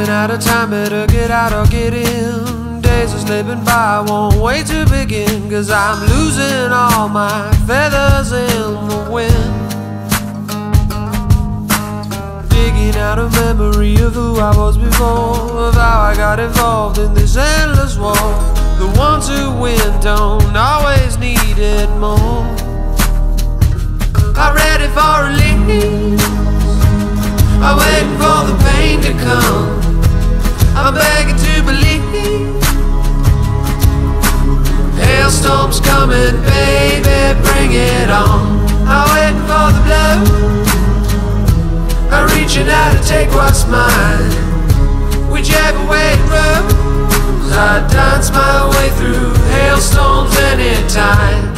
out of time, better get out or get in. Days are slipping by, won't wait to begin, 'cause I'm losing all my feathers in the wind. Digging out a memory of who I was before, of how I got involved in this endless war. The ones who win don't always need it more. I'm ready for release, I'm waiting for the pain to come. I'm begging to believe. Hailstorm's coming, baby, bring it on. I'm waiting for the blow, I'm reaching out to take what's mine. Whichever way it rolls, I dance my way through hailstorms anytime.